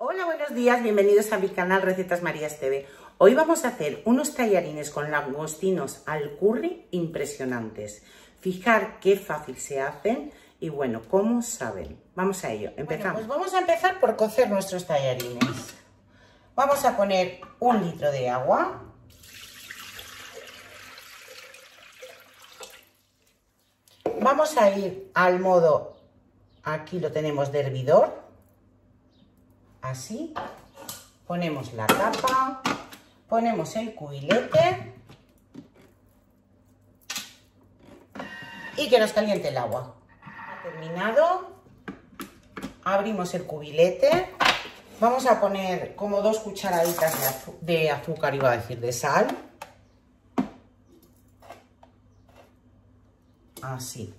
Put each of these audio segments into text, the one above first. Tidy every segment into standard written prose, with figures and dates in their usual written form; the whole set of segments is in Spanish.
Hola, buenos días, bienvenidos a mi canal Recetas Marías TV. Hoy vamos a hacer unos tallarines con langostinos al curry impresionantes. Fijar qué fácil se hacen y bueno, cómo saben. Vamos a ello, empezamos. Bueno, pues vamos a empezar por cocer nuestros tallarines. Vamos a poner 1 litro de agua. Vamos a ir al modo, aquí lo tenemos de hervidor. Así, ponemos la tapa, ponemos el cubilete y que nos caliente el agua. Terminado, abrimos el cubilete, vamos a poner como 2 cucharaditas de azúcar, iba a decir, de sal. Así.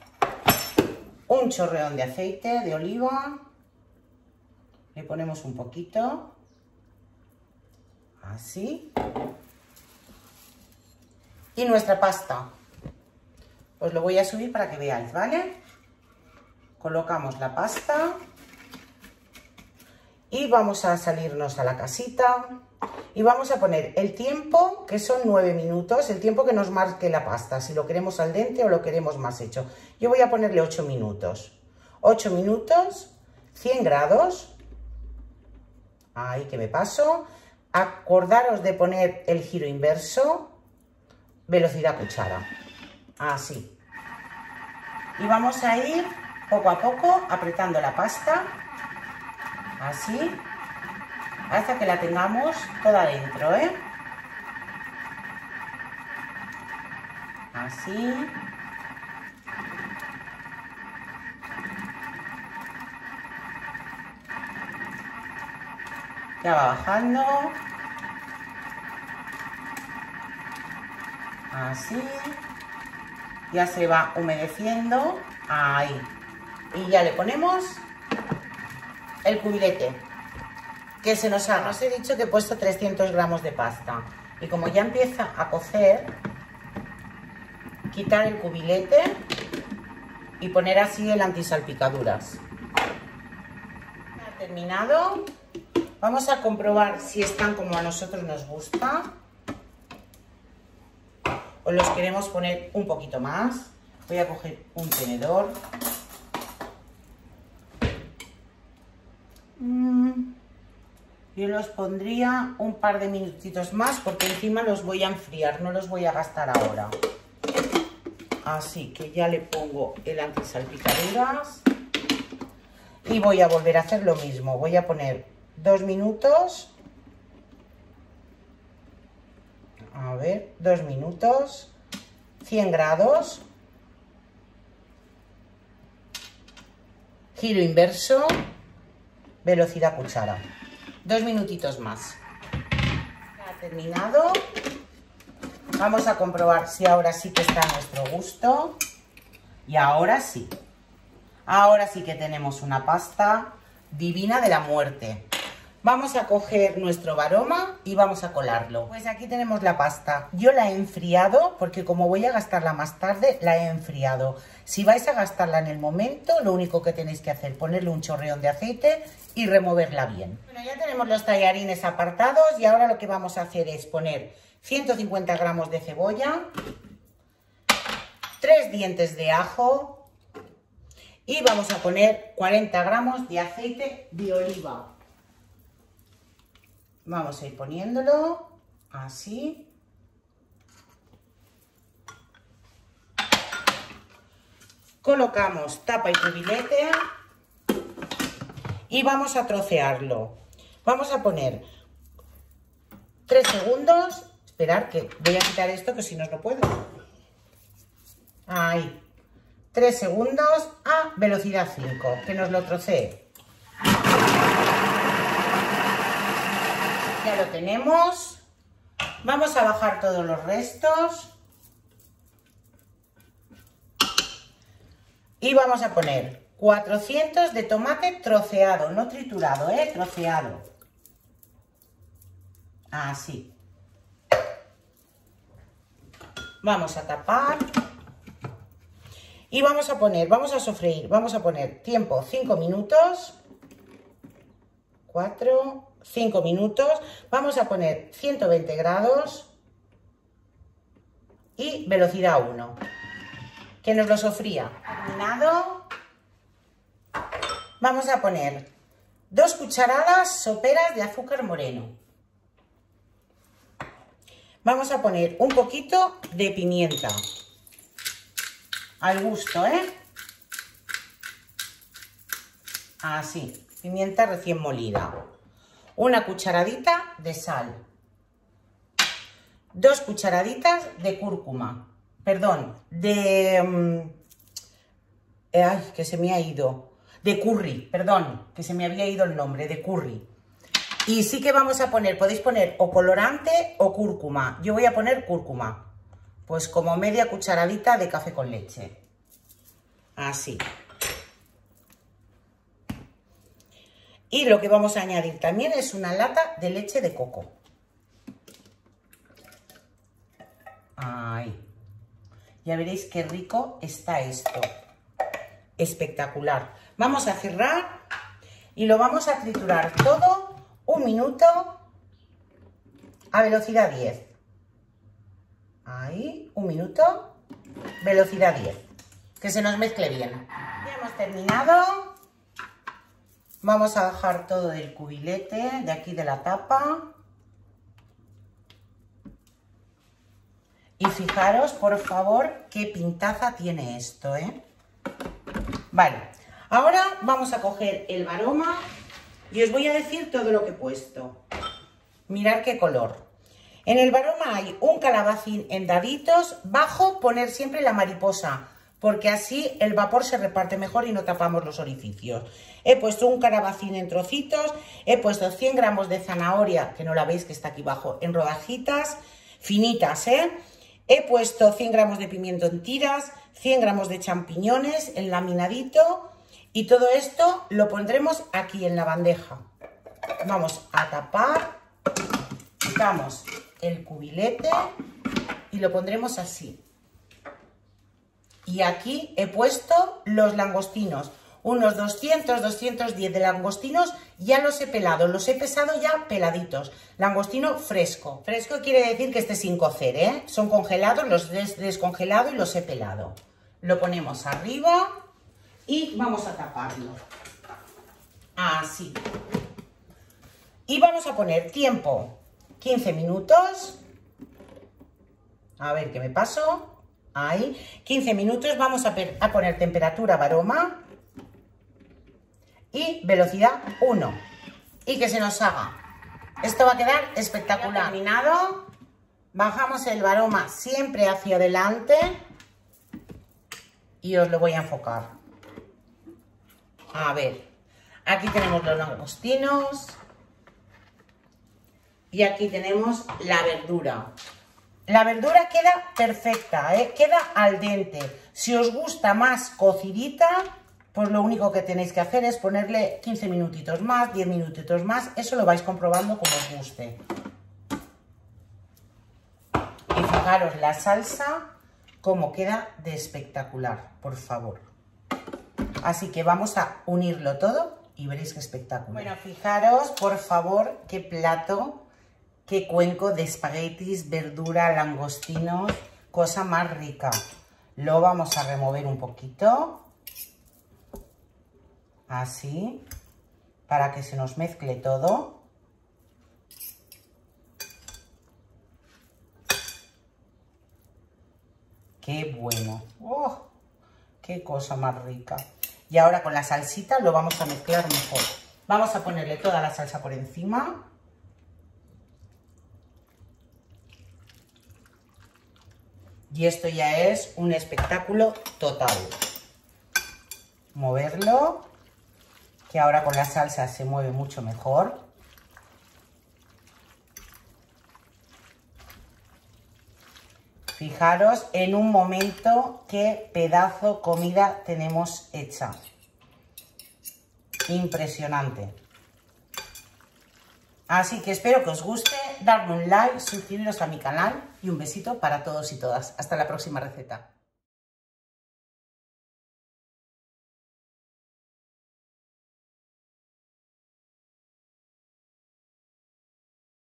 Un chorreón de aceite de oliva. Le ponemos un poquito, así, y nuestra pasta, os lo voy a subir para que veáis, ¿vale? Colocamos la pasta y vamos a salirnos a la casita y vamos a poner el tiempo, que son 9 minutos, el tiempo que nos marque la pasta, si lo queremos al dente o lo queremos más hecho. Yo voy a ponerle 8 minutos, 8 minutos, 100 grados. Ahí que me paso. Acordaros de poner el giro inverso, velocidad cuchara, así. Y vamos a ir poco a poco apretando la pasta, así, hasta que la tengamos toda dentro, ¿eh? Así. Ya va bajando, así, ya se va humedeciendo, ahí, y ya le ponemos el cubilete, que se nos haga. Os he dicho que he puesto 300 gramos de pasta, y como ya empieza a cocer, quitar el cubilete y poner así el antisalpicaduras. Ya terminado. Vamos a comprobar si están como a nosotros nos gusta o los queremos poner un poquito más. Voy a coger un tenedor. Yo los pondría un par de minutitos más porque encima los voy a enfriar, no los voy a gastar ahora. Así que ya le pongo el antisalpicaduras y voy a volver a hacer lo mismo. Voy a poner 2 minutos, a ver, 2 minutos, 100 grados, giro inverso, velocidad cuchara, 2 minutitos más. Ya ha terminado, vamos a comprobar si ahora sí que está a nuestro gusto y ahora sí que tenemos una pasta divina de la muerte. Vamos a coger nuestro baroma y vamos a colarlo. Pues aquí tenemos la pasta. Yo la he enfriado porque como voy a gastarla más tarde, la he enfriado. Si vais a gastarla en el momento, lo único que tenéis que hacer es ponerle un chorreón de aceite y removerla bien. Bueno, ya tenemos los tallarines apartados y ahora lo que vamos a hacer es poner 150 gramos de cebolla, 3 dientes de ajo y vamos a poner 40 gramos de aceite de oliva. Vamos a ir poniéndolo así. Colocamos tapa y cubilete y vamos a trocearlo. Vamos a poner 3 segundos. Esperar que voy a quitar esto que si no, no puedo. Ahí. 3 segundos a velocidad 5, que nos lo trocee. Ya lo tenemos. Vamos a bajar todos los restos. Y vamos a poner 400 de tomate troceado, no triturado, troceado. Así. Vamos a tapar. Y vamos a poner, vamos a sofreír, vamos a poner tiempo 5 minutos. 4, 5 minutos. Vamos a poner 120 grados y velocidad 1. Que nos lo sofría. Terminado. Vamos a poner 2 cucharadas soperas de azúcar moreno. Vamos a poner un poquito de pimienta. Al gusto, ¿eh? Así, pimienta recién molida. Una cucharadita de sal. 2 cucharaditas de cúrcuma. Perdón, ay, que se me ha ido. De curry, perdón, que se me había ido el nombre, de curry. Y sí que vamos a poner, podéis poner o colorante o cúrcuma. Yo voy a poner cúrcuma. Pues como media cucharadita de café con leche. Así. Y lo que vamos a añadir también es una lata de leche de coco. Ahí. Ya veréis qué rico está esto. Espectacular. Vamos a cerrar y lo vamos a triturar todo 1 minuto a velocidad 10. Ahí, 1 minuto, velocidad 10. Que se nos mezcle bien. Ya hemos terminado. Vamos a bajar todo del cubilete, de aquí de la tapa. Y fijaros, por favor, qué pintaza tiene esto, ¿eh? Vale, ahora vamos a coger el Varoma y os voy a decir todo lo que he puesto. Mirad qué color. En el Varoma hay un calabacín en daditos, bajo poner siempre la mariposa, porque así el vapor se reparte mejor y no tapamos los orificios. He puesto un calabacín en trocitos, he puesto 100 gramos de zanahoria, que no la veis que está aquí abajo, en rodajitas finitas, ¿eh? He puesto 100 gramos de pimiento en tiras, 100 gramos de champiñones en laminadito y todo esto lo pondremos aquí en la bandeja. Vamos a tapar, quitamos el cubilete y lo pondremos así. Y aquí he puesto los langostinos, unos 200, 210 de langostinos, ya los he pelado, los he pesado ya peladitos. Langostino fresco. Fresco quiere decir que esté sin cocer, ¿eh? Son congelados, los he descongelado y los he pelado. Lo ponemos arriba y vamos a taparlo. Así. Y vamos a poner tiempo, 15 minutos. A ver qué me paso. Ahí, 15 minutos. Vamos a poner temperatura Varoma y velocidad 1 y que se nos haga. Esto va a quedar espectacular. Ya terminado. Bajamos el Varoma siempre hacia adelante y os lo voy a enfocar. A ver, aquí tenemos los langostinos y aquí tenemos la verdura. La verdura queda perfecta, ¿eh? Queda al dente. Si os gusta más cocidita, pues lo único que tenéis que hacer es ponerle 15 minutitos más, 10 minutitos más. Eso lo vais comprobando como os guste. Y fijaros la salsa, cómo queda de espectacular, por favor. Así que vamos a unirlo todo y veréis qué espectáculo. Bueno, fijaros, por favor, qué plato, qué cuenco de espaguetis, verdura, langostinos, cosa más rica. Lo vamos a remover un poquito. Así, para que se nos mezcle todo. ¡Qué bueno! ¡Oh! ¡Qué cosa más rica! Y ahora con la salsita lo vamos a mezclar mejor. Vamos a ponerle toda la salsa por encima. Y esto ya es un espectáculo total. Moverlo, que ahora con la salsa se mueve mucho mejor. Fijaros en un momento qué pedazo comida tenemos hecha. Impresionante. Así que espero que os guste, darme un like, suscribiros a mi canal y un besito para todos y todas. Hasta la próxima receta.